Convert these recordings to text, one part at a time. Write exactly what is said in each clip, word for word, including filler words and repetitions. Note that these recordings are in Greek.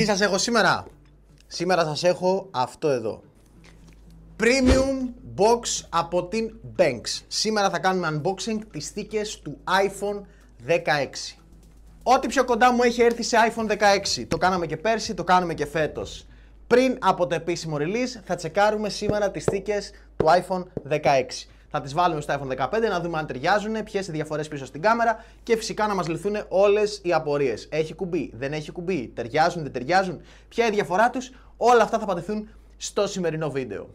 Τι σας έχω σήμερα? Σήμερα σας έχω αυτό εδώ. Premium Box από την Banks. Σήμερα θα κάνουμε unboxing τις θήκες του iPhone δεκαέξι. Ό,τι πιο κοντά μου έχει έρθει σε iPhone δεκαέξι. Το κάναμε και πέρσι, το κάνουμε και φέτος. Πριν από το επίσημο release θα τσεκάρουμε σήμερα τις θήκες του iPhone δεκαέξι. Θα τις βάλουμε στο iPhone δεκαπέντε να δούμε αν ταιριάζουν, ποιες οι διαφορές πίσω στην κάμερα και φυσικά να μας λυθούν όλες οι απορίες. Έχει κουμπί, δεν έχει κουμπί, ταιριάζουν, δεν ταιριάζουν, ποια είναι η διαφορά τους, όλα αυτά θα απαντηθούν στο σημερινό βίντεο.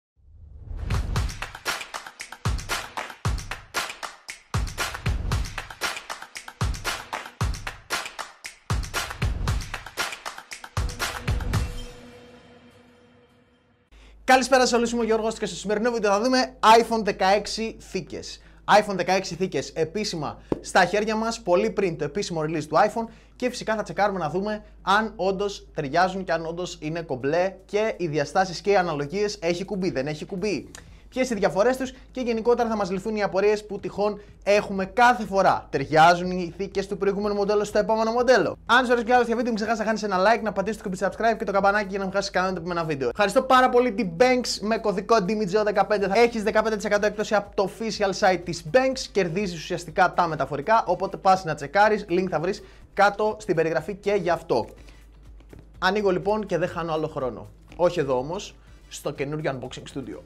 Καλησπέρα σε όλους, είμαι ο Γιώργος και στο σημερινό βίντεο θα δούμε iPhone δεκαέξι θήκες. iPhone δεκαέξι θήκες επίσημα στα χέρια μας, πολύ πριν το επίσημο release του iPhone και φυσικά θα τσεκάρουμε να δούμε αν όντως ταιριάζουν και αν όντως είναι κομπλέ και οι διαστάσεις και οι αναλογίες, έχει κουμπί, δεν έχει κουμπί. Ποιες οι διαφορές τους και γενικότερα θα μας λυθούν οι απορίες που τυχόν έχουμε κάθε φορά. Ταιριάζουν οι θήκες του προηγούμενου μοντέλου στο επόμενο μοντέλο? Αν σου αρέσει και άλλο τέτοιο βίντεο, μην ξεχάσεις να κάνεις ένα like, να πατήσεις το κουμπί subscribe και το καμπανάκι για να μην χάσεις κανένα επόμενο βίντεο. Ευχαριστώ πάρα πολύ την Banks με κωδικό ντι εμ τζι ο δεκαπέντε. Έχεις δεκαπέντε τοις εκατό έκπτωση από το official site της Banks. Κερδίζεις ουσιαστικά τα μεταφορικά. Οπότε πας να τσεκάρεις. Link θα βρεις κάτω στην περιγραφή και γι' αυτό. Ανοίγω λοιπόν και δεν χάνω άλλο χρόνο. Όχι εδώ όμως, στο καινούριο unboxing studio.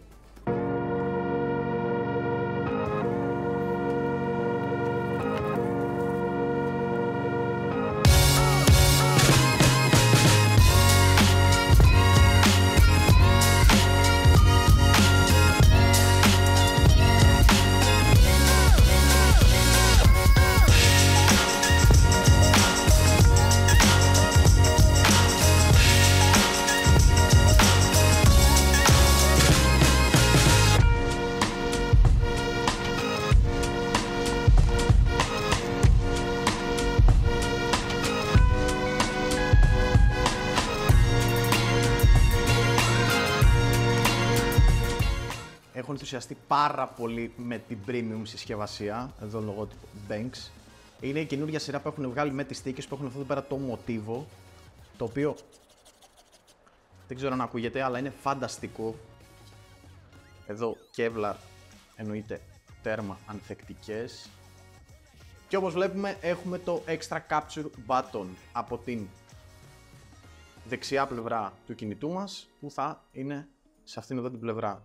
Έχω ενθουσιαστεί πάρα πολύ με την premium συσκευασία, εδώ λογότυπο Banks. Είναι η καινούργια σειρά που έχουν βγάλει με τις θήκες που έχουν αυτό εδώ πέρα το μοτίβο, το οποίο δεν ξέρω αν ακούγεται, αλλά είναι φανταστικό. Εδώ Kevlar, εννοείται τέρμα ανθεκτικές. Και όπως βλέπουμε έχουμε το Extra Capture Button από την δεξιά πλευρά του κινητού μας, που θα είναι σε αυτήν εδώ την πλευρά.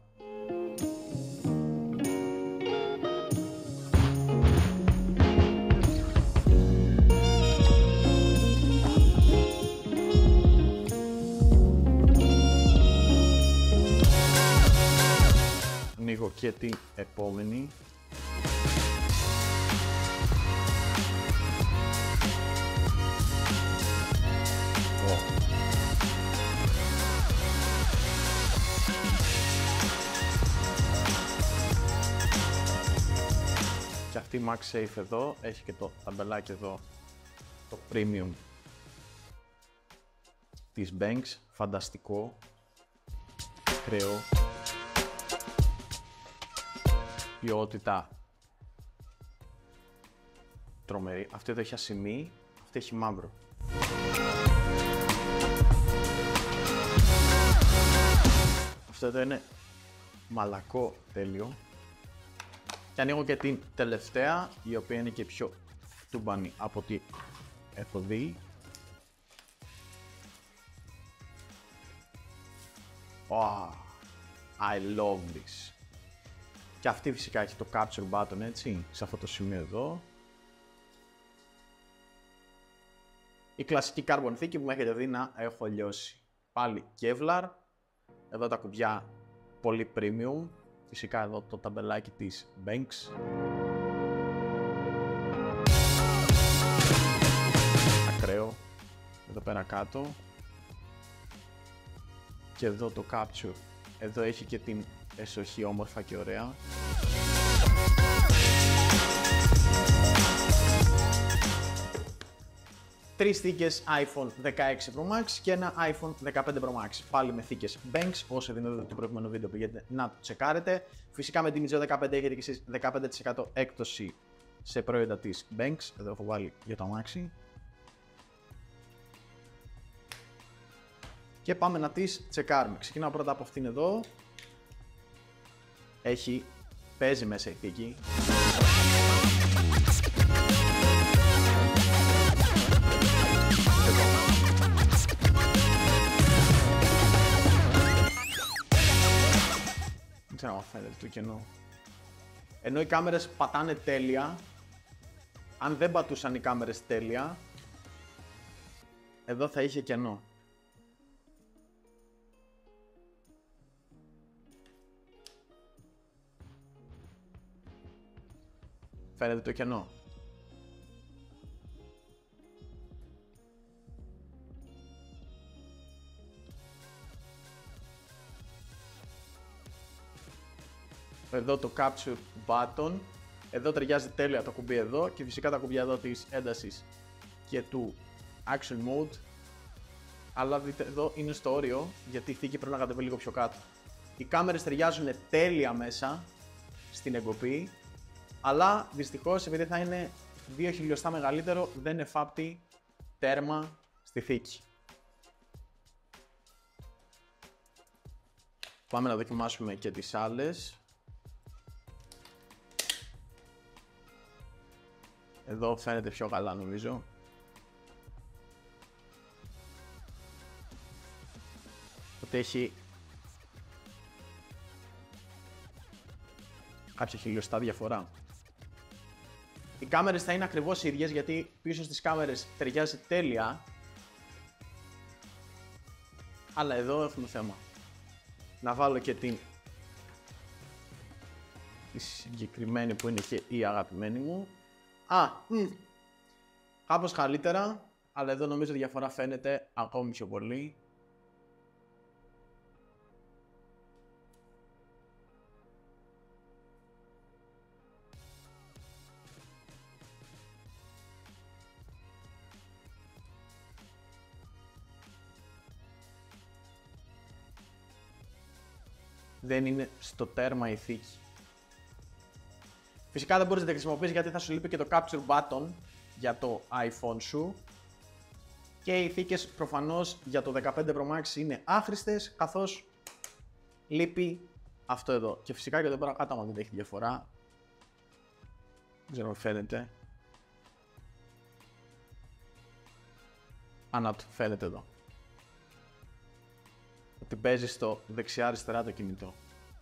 Ανοίγω και την επόμενη. Oh. Και αυτή η MagSafe εδώ έχει και το ταμπελάκι εδώ, το Premium της Banks, φανταστικό, κρέο. Ποιότητα τρομερή. Αυτή εδώ έχει ασημή, αυτή έχει μαύρο. Αυτό εδώ είναι μαλακό τέλειο. Και ανοίγω και την τελευταία, η οποία είναι και πιο τούμπανη από ό,τι έχω δει. Oh, I love this. Και αυτή φυσικά έχει το capture button, έτσι, σε αυτό το σημείο εδώ. Η κλασική carbon θήκη που με έχετε δει να έχω λιώσει. Πάλι Kevlar. Εδώ τα κουμπιά πολύ premium. Φυσικά εδώ το ταμπελάκι της Banks. Ακραίο. Εδώ πέρα κάτω. Και εδώ το capture. Εδώ έχει και την εσοχή όμορφα και ωραία. Τρεις θήκες iPhone δεκαέξι Pro Max και ένα iPhone δεκαπέντε Pro Max. Πάλι με θήκες Banks. Όσο δίνω το προηγούμενο βίντεο πηγαίνετε να το τσεκάρετε. Φυσικά με την ντι εμ τζι ο δεκαπέντε έχετε και εσείς δεκαπέντε τοις εκατό έκπτωση σε προϊόντα της Banks. Εδώ έχω βάλει για το αμάξι. και πάμε να τις τσεκάρουμε. Ξεκινάω πρώτα από αυτήν εδώ. Έχει, παίζει μέσα η θήκη. Δεν ξέρω αν φαίνεται το κενό. Ενώ οι κάμερες πατάνε τέλεια, αν δεν πατούσαν οι κάμερες τέλεια, εδώ θα είχε κενό. Φαίνεται το κενό. Εδώ το capture button. Εδώ ταιριάζει τέλεια το κουμπί εδώ και φυσικά τα κουμπιά εδώ της έντασης και του action mode. Αλλά δείτε εδώ είναι στο όριο γιατί η θήκη πρέπει να κατεβεί λίγο πιο κάτω. Οι κάμερες ταιριάζουν τέλεια μέσα στην εγκοπή, αλλά δυστυχώς επειδή θα είναι δύο χιλιοστά μεγαλύτερο δεν εφάπτει τέρμα στη θήκη. Πάμε να δοκιμάσουμε και τις άλλες. Εδώ φαίνεται πιο καλά νομίζω. Ότι έχει κάποια χιλιοστά διαφορά. Οι κάμερες θα είναι ακριβώς ίδιες γιατί πίσω στις κάμερες ταιριάζει τέλεια. Αλλά εδώ έχουμε θέμα. Να βάλω και την τη συγκεκριμένη που είναι και η αγαπημένη μου. Α, μ, κάπως καλύτερα, αλλά εδώ νομίζω η διαφορά φαίνεται ακόμη πιο πολύ. Δεν είναι στο τέρμα η θήκη. Φυσικά δεν μπορείς να τη χρησιμοποιήσεις γιατί θα σου λείπει και το capture button για το iPhone σου. Και οι θήκες προφανώς για το δεκαπέντε Pro Max είναι άχρηστες καθώς λείπει αυτό εδώ. Και φυσικά και εδώ πέρα κάτω άμα δεν έχει διαφορά. Δεν ξέρω αν φαίνεται. Ανά του φαίνεται εδώ. Ότι παίζει στο δεξιά-αριστερά το κινητό.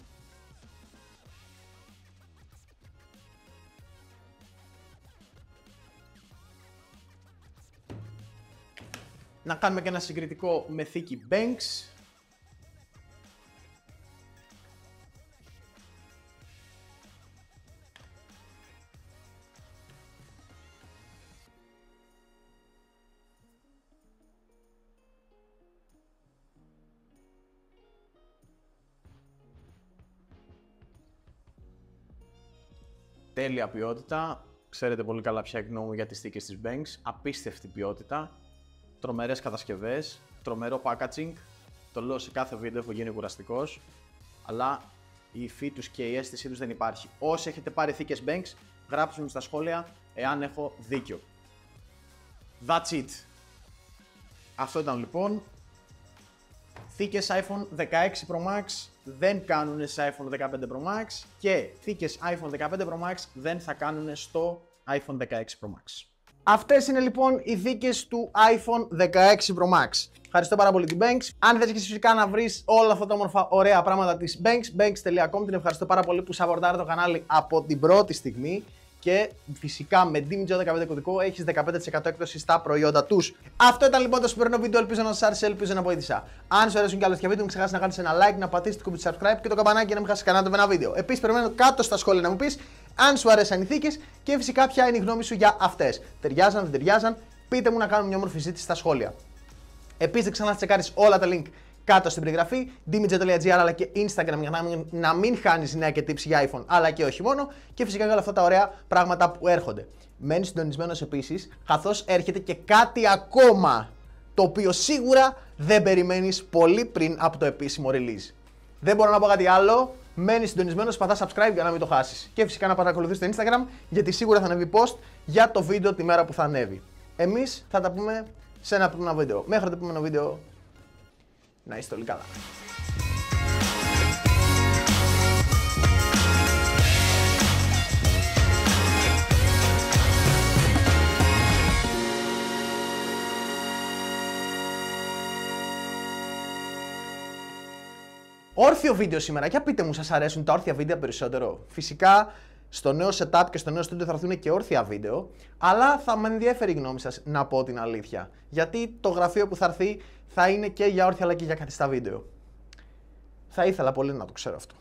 Να κάνουμε και ένα συγκριτικό με θήκη Banks. Τέλεια ποιότητα. Ξέρετε πολύ καλά ποια γνώμη μου για τις θήκες της Banks. Απίστευτη ποιότητα. Τρομερές κατασκευές, τρομερό packaging, το λέω σε κάθε βίντεο, έχω γίνει κουραστικός, αλλά η υφή τους και η αίσθησή τους δεν υπάρχει. Όσοι έχετε πάρει θήκες Banks, γράψτε μου στα σχόλια εάν έχω δίκιο. That's it. Αυτό ήταν λοιπόν. Θήκες iPhone δεκαέξι Pro Max δεν κάνουν σε iPhone δεκαπέντε Pro Max και θήκες iPhone δεκαπέντε Pro Max δεν θα κάνουν στο iPhone δεκαέξι Pro Max. Αυτές είναι λοιπόν οι θήκες του iPhone δεκαέξι Pro Max. Ευχαριστώ πάρα πολύ την Banks. Αν θες και φυσικά να βρεις όλα αυτά τα όμορφα ωραία πράγματα της Banks, banks τελεία com, την ευχαριστώ πάρα πολύ που σαβορτάρει το κανάλι από την πρώτη στιγμή. Και φυσικά με ντι εμ τζι δεκαπέντε κωδικό έχεις δεκαπέντε τοις εκατό έκπτωση στα προϊόντα τους. Αυτό ήταν λοιπόν το σημερινό βίντεο. Ελπίζω να σας άρεσε, ελπίζω να βοήθησα. Αν σου αρέσουν και άλλες βίντεο, μην ξεχάσεις να κάνεις ένα like, να πατήσεις το κουμπί του subscribe και το καμπανάκι για να μην χάσεις κανένα το ένα βίντεο. Επίσης, περιμένω κάτω στα σχόλια να μου πεις αν σου αρέσαν οι θήκες και φυσικά ποια είναι η γνώμη σου για αυτές. Ταιριάζαν, δεν ταιριάζαν, πείτε μου να κάνουμε μια όμορφη συζήτηση στα σχόλια. Επίσης, δεν ξανά τσεκάρεις όλα τα link κάτω στην περιγραφή, ντι εμ τζι τελεία τζι άρ αλλά και Instagram για να μην, να μην χάνεις νέα και tips για iPhone αλλά και όχι μόνο και φυσικά για όλα αυτά τα ωραία πράγματα που έρχονται. Μένεις συντονισμένος επίσης, καθώς έρχεται και κάτι ακόμα το οποίο σίγουρα δεν περιμένεις πολύ πριν από το επίσημο release. Δεν μπορώ να πω κάτι άλλο, μένεις συντονισμένος, πατάς subscribe για να μην το χάσεις. Και φυσικά να παρακολουθείς το Instagram γιατί σίγουρα θα ανέβει post για το βίντεο τη μέρα που θα ανέβει. Εμείς θα τα πούμε σε ένα επόμενο βίντεο. Μέχρι το επόμενο βίντεο. Να είστε όλοι καλά. Όρθιο βίντεο σήμερα. Για πείτε μου, σας αρέσουν τα όρθια βίντεο περισσότερο? Φυσικά στο νέο setup και στο νέο studio θα έρθουν και όρθια βίντεο, αλλά θα με ενδιαφέρει η γνώμη σας, να πω την αλήθεια. Γιατί το γραφείο που θα έρθει θα είναι και για όρθια αλλά και για καθιστά βίντεο. Θα ήθελα πολύ να το ξέρω αυτό.